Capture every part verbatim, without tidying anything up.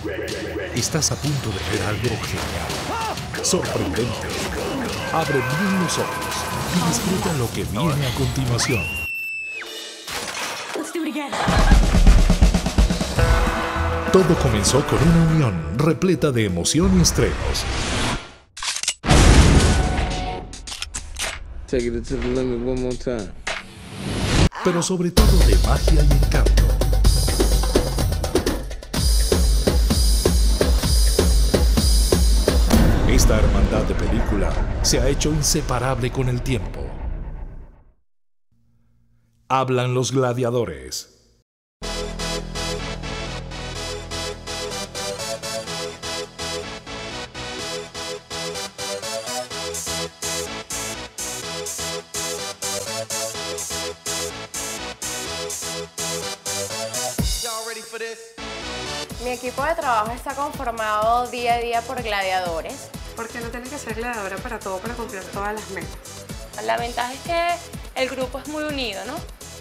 Estás a punto de ver algo genial, sorprendente. Abre bien los ojos y disfruta lo que viene a continuación. Todo comenzó con una unión repleta de emoción y estrenos. Take it to the limit one more time. Pero sobre todo de magia y encanto. Esta hermandad de película se ha hecho inseparable con el tiempo. Hablan los gladiadores. Mi equipo de trabajo está conformado día a día por gladiadores. Porque no tiene que ser gladiadora para todo, para cumplir todas las metas. La ventaja es que el grupo es muy unido, ¿no?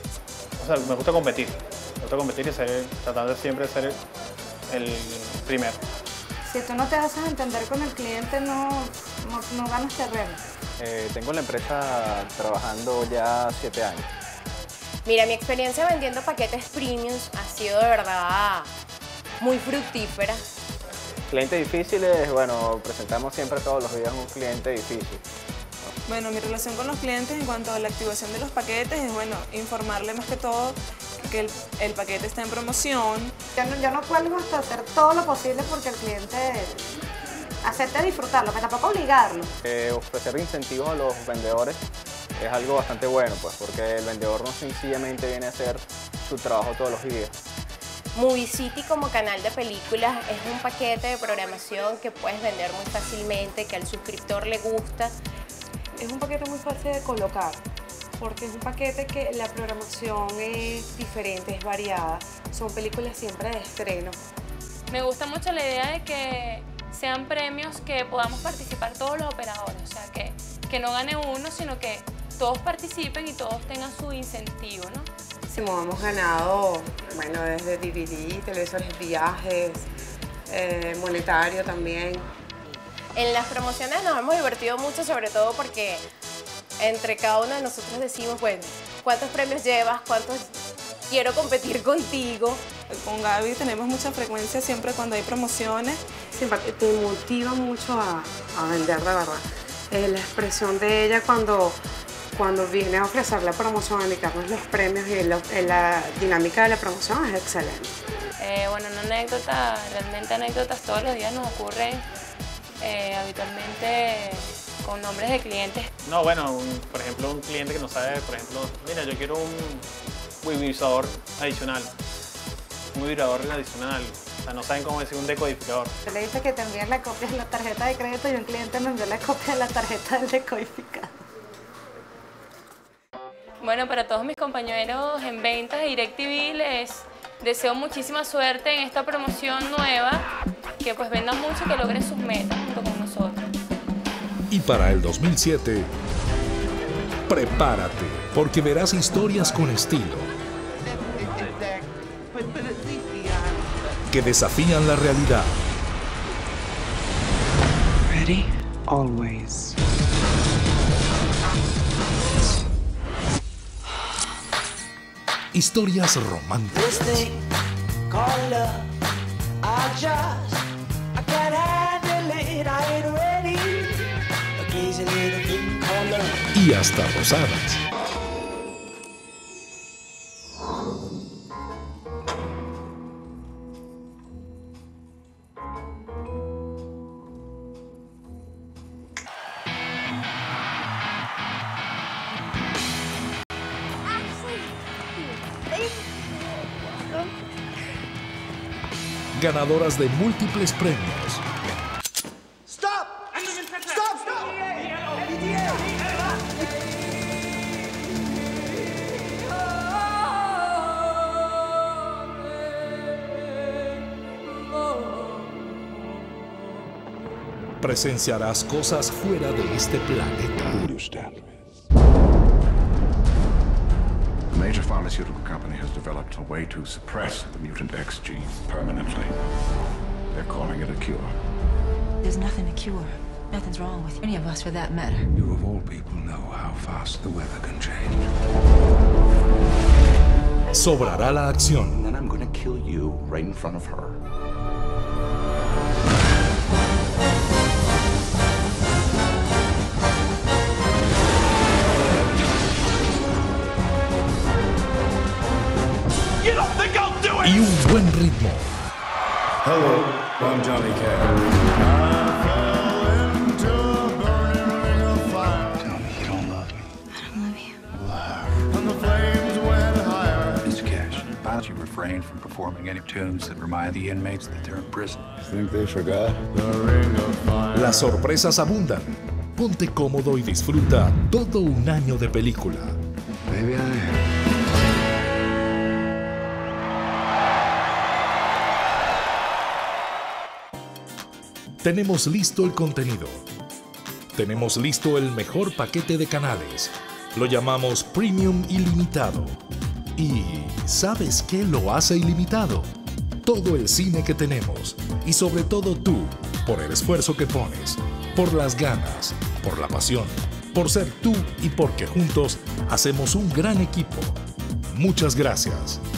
O sea, me gusta competir. Me gusta competir y ser, tratar de siempre ser el, el primero. Si tú no te haces entender con el cliente, no, no, no ganas terreno. Eh, tengo en la empresa trabajando ya siete años. Mira, mi experiencia vendiendo paquetes premiums ha sido de verdad muy fructífera. Clientes difíciles, bueno, presentamos siempre todos los días un cliente difícil. Bueno, mi relación con los clientes en cuanto a la activación de los paquetes es, bueno, informarle más que todo que el, el paquete está en promoción. Yo no, yo no cuelgo hasta hacer todo lo posible porque el cliente acepte disfrutarlo, pero tampoco obligarlo. Eh, ofrecer incentivos a los vendedores es algo bastante bueno, pues, porque el vendedor no sencillamente viene a hacer su trabajo todos los días. Movie City como canal de películas es un paquete de programación que puedes vender muy fácilmente, que al suscriptor le gusta. Es un paquete muy fácil de colocar, porque es un paquete que la programación es diferente, es variada. Son películas siempre de estreno. Me gusta mucho la idea de que sean premios que podamos participar todos los operadores, o sea, que, que no gane uno, sino que todos participen y todos tengan su incentivo, ¿no? Hemos ganado, bueno, desde D V D, televisores, viajes, eh, monetario también. En las promociones nos hemos divertido mucho, sobre todo porque entre cada uno de nosotros decimos, bueno, ¿cuántos premios llevas? ¿Cuántos quiero competir contigo? Con Gaby tenemos mucha frecuencia siempre cuando hay promociones. Siempre te motiva mucho a, a vender, de verdad. Eh, la expresión de ella cuando... Cuando viene a ofrecer la promoción, a indicarnos los premios y la, la dinámica de la promoción es excelente. Eh, bueno, una anécdota, realmente anécdotas todos los días nos ocurren eh, habitualmente con nombres de clientes. No, bueno, un, por ejemplo, un cliente que no sabe, por ejemplo, mira, yo quiero un vibrador adicional, un vibrador adicional. O sea, no saben cómo decir un decodificador. Se le dice que te envíen la copia de la tarjeta de crédito y un cliente me envió la copia de la tarjeta del decodificador. Bueno, para todos mis compañeros en ventas de DirecTV les deseo muchísima suerte en esta promoción nueva, que pues vendan mucho y que logren sus metas junto con nosotros. Y para el dos mil siete, prepárate, porque verás historias con estilo, que desafían la realidad. Ready? Always. Historias románticas. Y hasta rosadas. Ganadoras de múltiples premios. Stop! Stop! Stop! Presenciarás cosas fuera de este planeta. A major pharmaceutical company has developed a way to suppress the mutant X gene permanently. They're calling it a cure. There's nothing to cure. Nothing's wrong with any of us for that matter. You of all people know how fast the weather can change. Sobrará la acción. And then I'm gonna kill you right in front of her. You don't think I'll do it? Y un buen ritmo. Hello, I'm Johnny Cash. Tell me you don't love me. I don't love you. When the flames went higher. Mister Cash, why don't you refrain from performing any tunes that remind the inmates that they're in prison? Think they forgot? Las sorpresas abundan. Ponte cómodo y disfruta todo un año de película. Maybe I am. Tenemos listo el contenido. Tenemos listo el mejor paquete de canales. Lo llamamos Premium Ilimitado. ¿Y sabes qué lo hace ilimitado? Todo el cine que tenemos. Y sobre todo tú, por el esfuerzo que pones, por las ganas, por la pasión, por ser tú y porque juntos hacemos un gran equipo. Muchas gracias.